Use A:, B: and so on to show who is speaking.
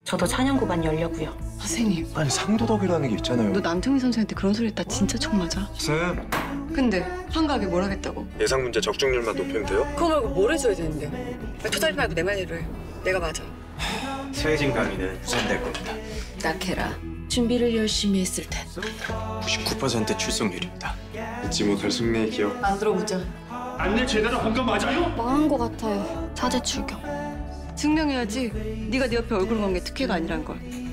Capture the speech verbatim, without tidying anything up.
A: 저도 찬양고반 열려고요.
B: 선생님,
C: 아니 상도덕이라는 게 있잖아요.
B: 너 남태민 선생한테 그런 소리 했다 진짜 총 맞아.
C: 쌤,
B: 근데 한가하게 뭘 하겠다고?
C: 예상 문제 적중률만 높이면 돼요?
B: 그거 말고 뭘 해줘야 되는데? 토달이 말고 내 말대로 해. 내가 맞아.
C: 최혜진 강의는 무산될 겁니다.
B: 낙해라. 준비를 열심히 했을 텐.
C: 구십구 퍼센트 출석률입니다. 잊지 못할 숙매의 기억.
B: 안 들어보자.
D: 안내 제대로 한 거 맞아요?
E: 망한 것 같아요. 사제 출격.
B: 증명해야지. 네가 네 옆에 얼굴 건 게 특혜가 아니란 걸.